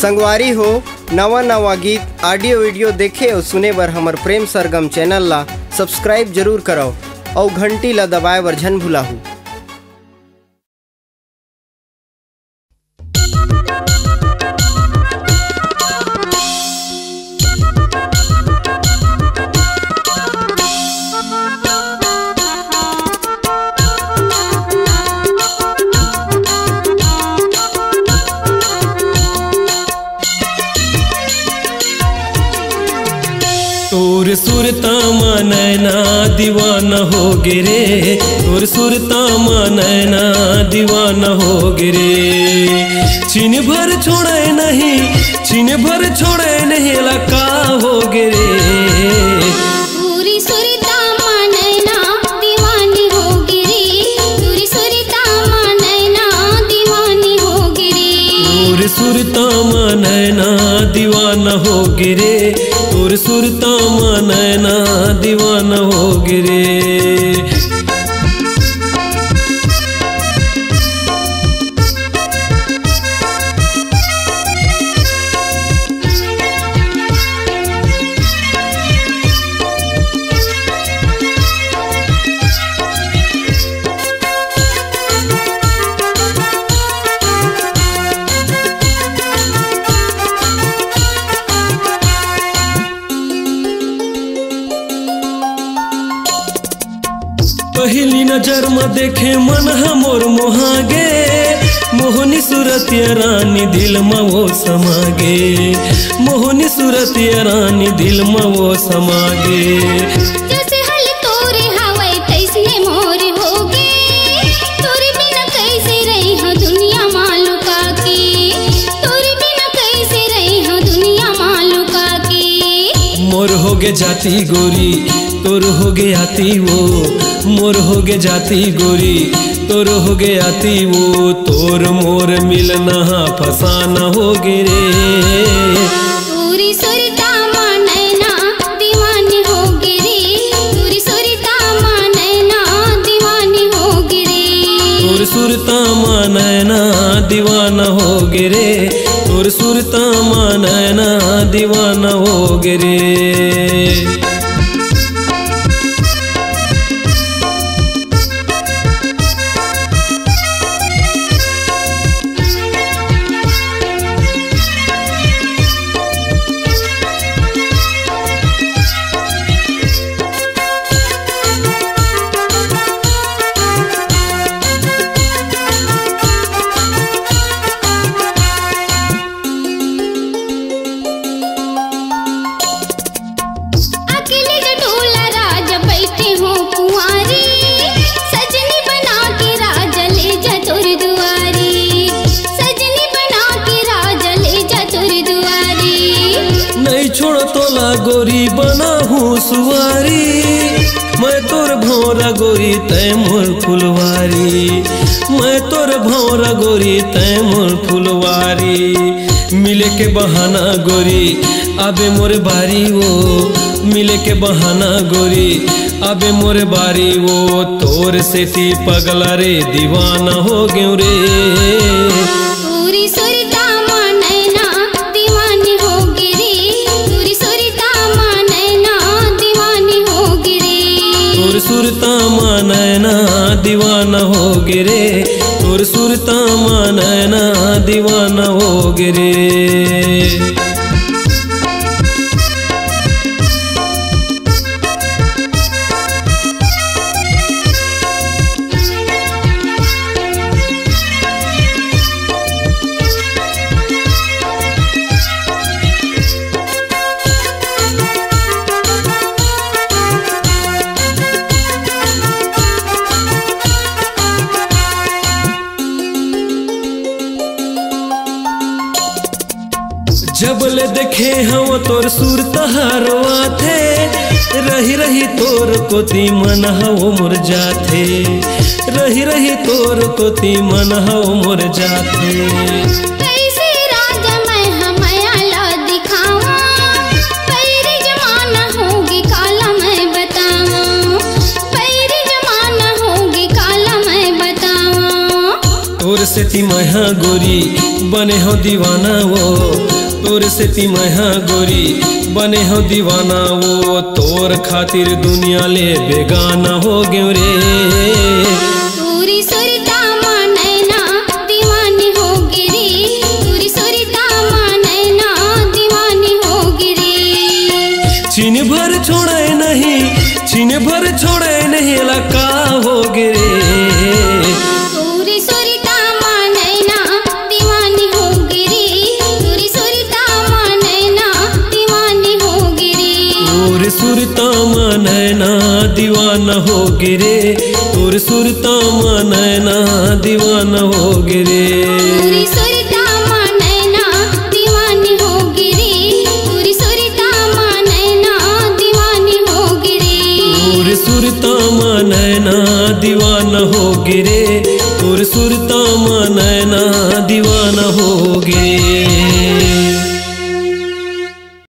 संगवारी हो नवा नवा गीत ऑडियो वीडियो देखे और सुने बर हमर प्रेम सरगम चैनल ला सब्सक्राइब जरूर करो और घंटी ला दबाए बर झन भुलाहू। तोर सुरता नैना दीवाना हो गिरे, तोर सुरता नैना दीवाना हो गिरे। छिन भर छोड़े नहीं, छिन भर छोड़े नहीं लका हो गिरे। पूरी सुरता नैना दीवानी हो गिरे, पूरी सुरता नैना दीवानी हो गिरे। तोर सुरता नैना दीवाना हो गिरे, तोर सुरता नैना दीवाना हो गिरे। पहली नजर में देखे मन मोर मोहागे, मोहनी सूरतिया रानी दिल में वो समागे, मोहनी सूरतिया रानी दिल में वो समागे। जैसे हल तोरे हवाई तैसे मोर होगे, तोरे बिना कैसे रही हो दुनिया मालूका की, तोरे बिना कैसे रही हो दुनिया मालूका की। मोर होगे जाती गोरी तोर होगे आती वो, मोर होगे जाती गोरी तोर होगे आती वो। तोर मोर मिलना फसाना हो गिरे। पूरी सुरता नैना दीवानी हो गिरे, पूरी सुरता नैना दीवानी हो गिरे। तोर सुरता नैना दीवाना हो गिरे, तोर सुरता नैना दीवाना हो गिरे। छोड़ तोला गोरी बना हूँ सुवारी, मैं तोर भौरा गोरी तय मोर फुलवारी, मैं तोर भौरा गोरी तय मोर फुलवारी। मिले के बहाना गोरी आबे मोर बारी वो, मिले के बहाना गोरी आबे मोर बारी वो। तोर से ती पगला रे दीवाना हो गयो रे। पूरी सुरता नैना दीवानी हो गिरे, पूरी सुरता नैना दीवानी हो गिरे। तोर सुरता नैना दीवाना हो गिरे, तोर सुरता नैना दीवाना हो गिरे। जबले देखे हम तोर सुरता हरवा थे, रही रही तोर कोती मन हो मुर जाथे, रही रही तोर कोती मन हो मुर जाथे। कैसे राजा मैं हमाया ला दिखावा, पैरी जमाना होगी काला मैं बतावा, पैरी जमाना होगी काला मैं बतावा। तोर से ती महा गोरी बने हो दीवाना वो, तोर से ती महा गोरी बने हो दीवाना वो, तोर खातिर दुनिया ले बेगाना हो गयो रे। तोरी सुरता नैना दीवानी हो गिरी, तोरी सुरता नैना दीवानी हो गिरी। छीन भर छोड़े नहीं, छीन भर छोड़े नहीं लका हो गिरे। तोरी सुरता नैना दीवानी हो गिरी, तोरी सुरता नैना दीवानी हो गिरी। तोर सुरता नैना दीवाना हो गिरे, तोर सुरता नैना दीवाना हो गिरे। तोरी सुरता नैना दीवानी हो गिरी, तोरी सुरता नैना दीवानी हो गिरी। तोर सुरता नैना दीवाना हो गिरे, तोर सुरता